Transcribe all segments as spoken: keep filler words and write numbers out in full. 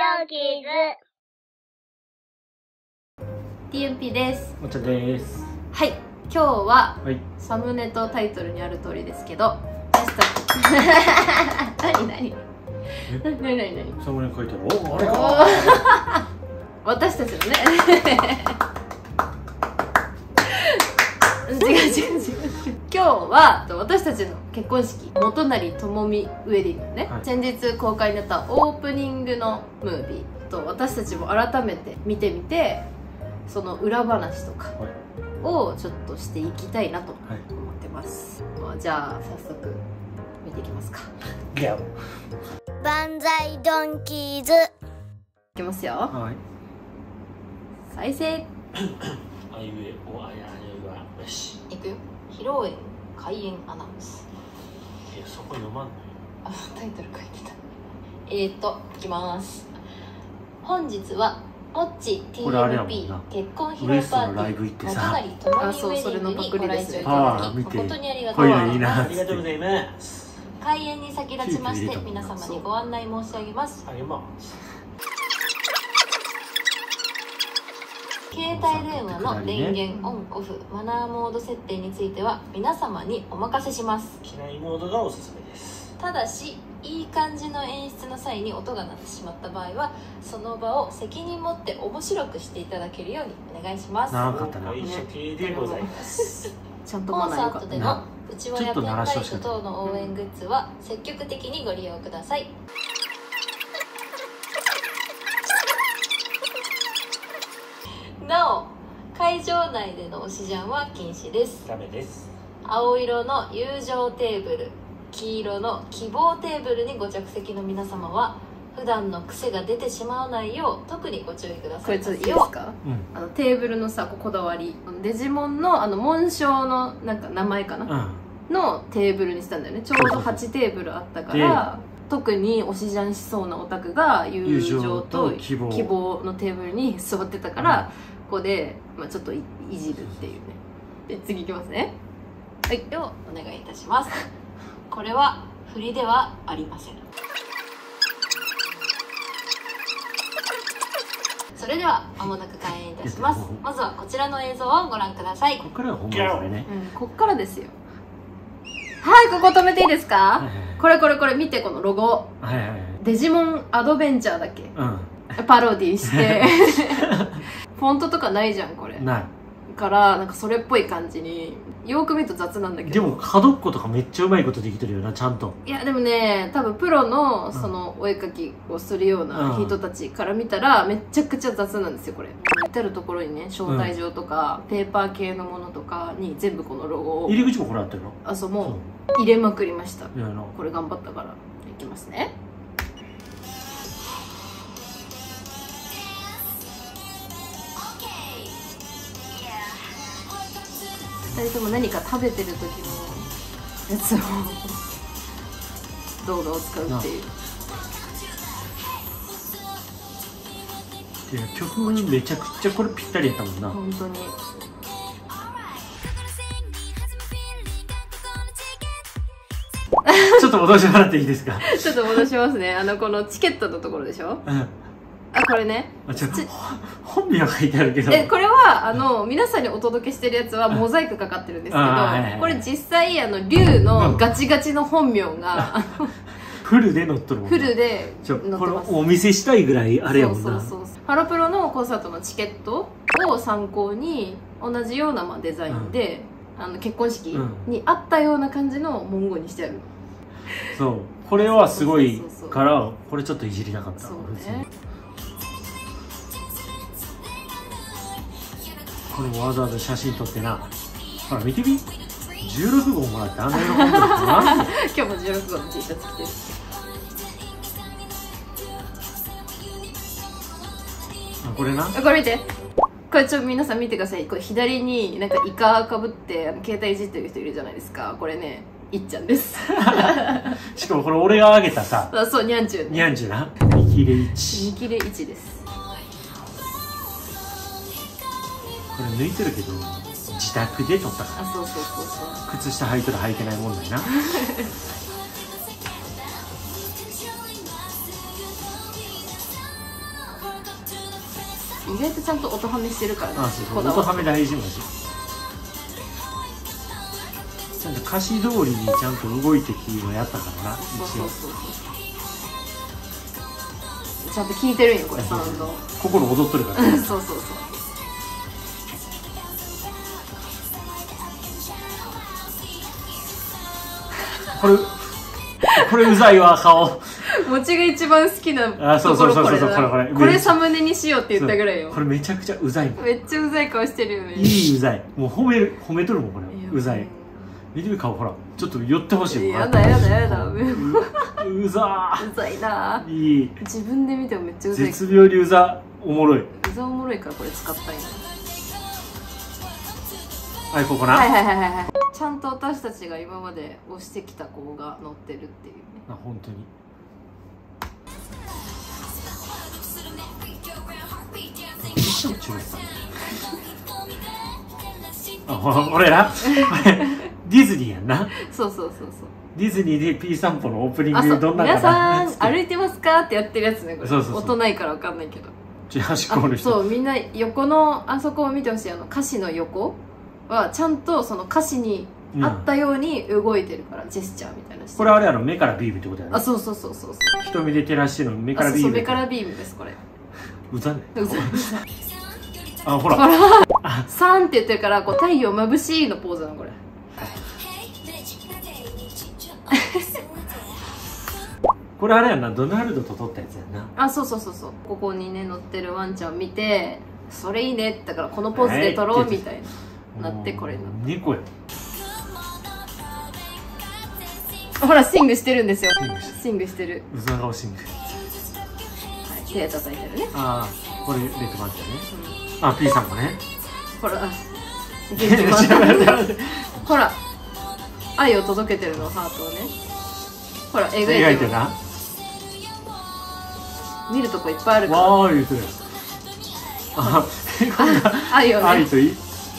ドンキーズティーエヌピー です。 お茶です。 はい、今日は、 はい、 サムネとタイトルにある通りですけど、何何何何何何サムネ書いてある。お、あれか。 私たちのね違う違う違う今日は私たちの結婚式元成智美ウェディングね、はい、先日公開になったオープニングのムービーと私たちも改めて見てみて、その裏話とかをちょっとしていきたいなと思ってます、はい、まあ、じゃあ早速見ていきますか。 いや万歳ドンキーズ。いきますよ。 はい、 再生あいうえおあやあれはよし。 いくよ。披露宴開演アナウンス。 いや、そこ読まんのよ。 あ、タイトル書いてた。えーと、いきます。本日はモッチ ティーエヌピー 結婚披露パーティー元成智美ウェディングにご来場いただき誠にありがとうございます。 ありがとうございます。 開演に先立ちまして皆様にご案内申し上げます。 あげます携帯電話の電源オンオフ、マナーモード設定については皆様にお任せします。 機内モードがおすすめです。 ただしいい感じの演出の際に音が鳴ってしまった場合はその場を責任持って面白くしていただけるようにお願いします。 長かったな。一緒系でございます。 ちゃんとコンサートでのうちわやペンライト等の応援グッズは積極的にご利用ください。なお会場内でのおしじゃんは禁止です。 ダメです。 青色の友情テーブル、黄色の希望テーブルにご着席の皆様は普段の癖が出てしまわないよう特にご注意くださいますよ。これちょっといいですか、うん、あのテーブルのさこだわり、デジモンのあの紋章のなんか名前かな、うん、のテーブルにしたんだよね。ちょうどはちテーブルあったから特におしじゃんしそうなオタクが友情と希望のテーブルに座ってたから、うん、ここで、まあ、ちょっと い, いじるっていうね。で次いきますね。はい、ではお願いいたします。これは振りではありません。それでは間もなく開演いたします。まずはこちらの映像をご覧ください。 ここからは本番これね、 うん、こっからですよ。はい、ここ止めていいですか、はいはいはい、これこれこれ見て、このロゴ、はいはいはい、デジモンアドベンチャーだっけ、うん、パロディしてフォントとかないじゃんこれ。ないからなんかそれっぽい感じに、よく見ると雑なんだけど、 でも角っことかめっちゃうまいことできてるよな、ちゃんと。 いやでもね、多分プロのそのお絵描きをするような人たちから見たらめちゃくちゃ雑なんですよこれ。至る所にね、招待状とか、うん、ペーパー系のものとかに全部このロゴを。入り口もこれあってるの？あ、そう、もう入れまくりました。これ頑張ったから。いきますね。ふたりとも何か食べてる時のやつを動画を使うっていう。 いや曲めちゃくちゃこれぴったりやったもんな。 本当に。 ちょっと戻してもらっていいですか？ ちょっと戻しますね。あのこのチケットのところでしょ。うん。あ、これね。 あ、ちょっと本名書いてあるけど。 え、これはあの皆さんにお届けしてるやつはモザイクかかってるんですけど、これ実際あの龍のガチガチの本名がフルで載っとるもん。フルで載ってます。 これお見せしたいぐらいあれやもんな。 そうそうそう。ハロプロのコンサートのチケットを参考に同じようなまあデザインで、うん、あの結婚式にあったような感じの文言にしてある。 そう。これはすごいからこれちょっといじりたかった。そうね。これわざわざ写真撮ってな、ほら見てみ、じゅうろくごうもらってあんな喜んでるってなんで今日もじゅうろくごうの T シャツ着てる。 あ、これな、 これ見て、これちょっと皆さん見てください。これ左になんかイカかぶってあの携帯いじってる人いるじゃないですか。これね、いっちゃんですしかもこれ俺があげたさ、 あ、そう、にゃんちゅう、ね、 にゃんちゅうな、見切れいち、 見切れいちです。 これ抜いてるけど自宅で撮ったから。 あ、そうそうそうそう。 靴下履いてる履いてない問題な意外とちゃんと音はめしてるからね。 あ、そうそう、音はめ大事マジ。ちゃんと歌詞通りにちゃんと動いてきのやったからな。 そうそうそうそう、ちゃんと聞いてるんよこれサウンド。 心踊っとるから、ね、 そうそうそう。 これこれうざいわ顔。 もちが一番好きなところ。 あ、そうそうそうそう、これこれこれサムネにしようって言ったぐらいよ。 これめちゃくちゃうざいもん。 めっちゃうざい顔してるよね。 いいうざい。もう褒める褒めとるもんこれ。うざい。見てみ顔ほら。ちょっと寄ってほしいもん。 やだやだやだ。 うざー。 うざいな。 いい。 自分で見てもめっちゃうざい。 絶妙にうざおもろい。 うざおもろいからこれ使ったんや。 はい、ここな。 はいはいはいはい。ちゃんと私たちが今まで推してきた子が乗ってるっていうね。 あ、本当に。あ、ほ俺らディズニーやんな。 そうそうそうそう。 ディズニーで P 散歩のオープニンあ、そう、 グどんな皆さんな歩いてますかってやってるやつねこれ。 そうそうそう、 音ないからわかんないけど。 ちょ端っこの人。 そう、みんな横のあそこを見てほしい。あの歌詞の横はちゃんとその歌詞にあったように動いてるから、うん、ジェスチャーみたいな。 これあれやろ、目からビームってことやろ。 あ、そうそうそうそうそう。 瞳で照らしての目からビーム。 そうそう、目からビームですこれ。 うざね。 うざい。 あ、ほら。 ほら。サンって言ってるからこう太陽眩しいのポーズなのこれ。 これあれやんな、ドナルドと撮ったやつやんな。 あ、そうそうそうそう。ここにね乗ってるワンちゃんを見て、それいいねってだからこのポーズで撮ろうみたいななってこれになった。 猫や。 ほらシングしてるんですよ。シングしてる。 うざ顔シング。 はい、手叩いてるね。 ああ、これレッドマンチャね。あ、P さんもね。 ほら、元気満タン。ほら、愛を届けてるのハートをね。ほら描いてる。 描いてるな。 見るとこいっぱいあるから。 わー言うてる。あ、こんな愛をね。 愛といい。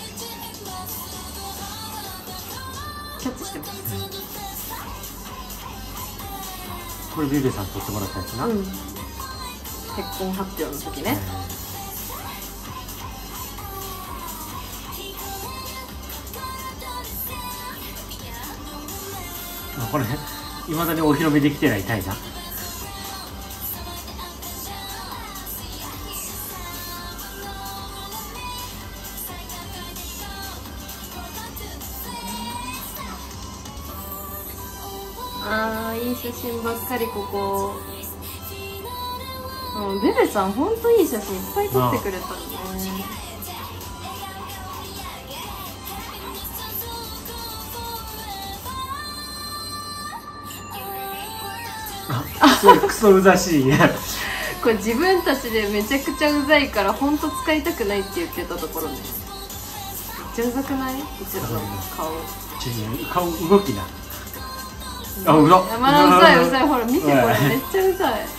キャッチしてます。 これベベさん撮ってもらったやつな。 うん、結婚発表の時ね。 あ、これいまだにお披露目できてないタイな。 あー、いい写真ばっかりここ。うん、ベベさんほんといい写真いっぱい撮ってくれたね。 あ、クソクソうざしいや。 これ自分たちでめちゃくちゃうざいからほんと使いたくないって言ってたところね。めっちゃうざくない？うちらの顔。 顔動きな。あ、うざっ。 まだうざいうざい。ほら見てこれめっちゃうざい。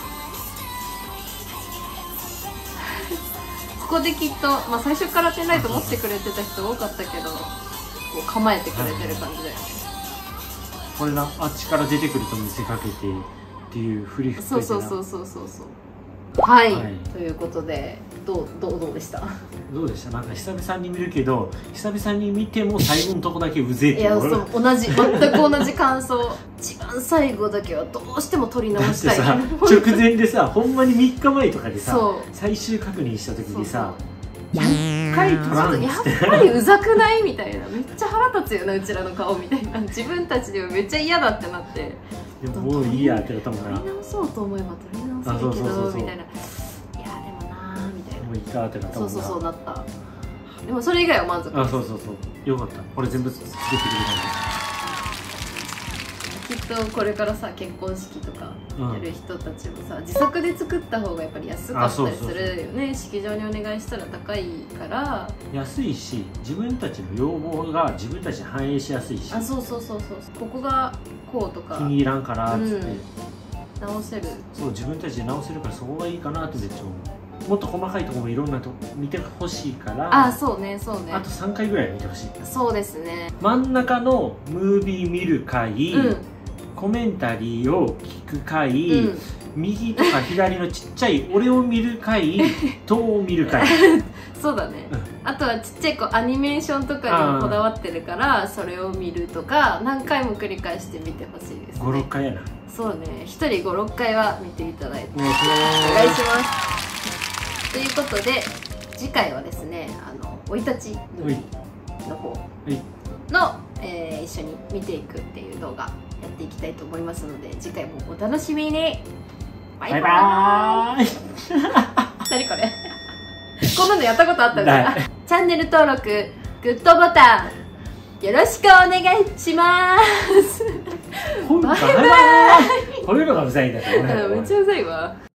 ここできっと、まあ、最初からペンライト持ってくれてた人多かったけど、こう構えてくれてる感じだよね。 これな、あっちから出てくると見せかけてっていう振り振って。 そうそうそうそうそうそう。はい、はい、ということでどうどうどうでした？ どうでした？なんか久々に見るけど久々に見ても最後のとこだけうぜえって。 いや、そう同じ全く同じ感想。一番最後だけはどうしても撮り直したい。 だってさ直前でさほんまにみっかまえとかでさ最終確認した時にさやっぱり撮らんっつって、 やっぱりうざくないみたいな。めっちゃ腹立つよなうちらの顔みたいな。自分たちでもめっちゃ嫌だってなって、 でももういいやってなったもんな。 撮り直そうと思えば撮り直せるけどみたいな。いやでもなーみたいな。 もういいかってなったもんな。 そうそうそうなった。でもそれ以外は満足。 あ、そうそうそうよかった。これ全部作ってくれたんで。 きっとこれからさ結婚式とかやる人たちもさ、うん、自作で作った方がやっぱり安かったりするよね。式場にお願いしたら高いから安いし自分たちの要望が自分たちに反映しやすいし。 あ、そうそうそうそう。ここがこうとか気に入らんからっつって、うん、 直せる。 そう自分たちで直せるからそこがいいかなってめっちゃ思う。もっと細かいところもいろんなとこ見てほしいから。 あ、そうねそうね。 あとさんかいぐらい見てほしい。 そうですね。 真ん中のムービー見る回、うん、コメンタリーを聞く回、うん、 右とか左のちっちゃい俺を見る回とを見る回そうだね、うん、あとはちっちゃいこうアニメーションとかにもこだわってるからそれを見るとか何回も繰り返して見てほしいですね。ご、 ろっかいやな。 そうね、ひとりご、ろっかいは見ていただいてお願いしますということで次回はですね、あの生い立ちの方の、えー、一緒に見ていくっていう動画やっていきたいと思いますので、次回もお楽しみに。バイバーイ。バイバーイ何これこんなのやったことあったんだ。チャンネル登録、グッドボタンよろしくお願いしますバイバーイ。 こういうのがうざいんだけどね。 めっちゃうざいわ。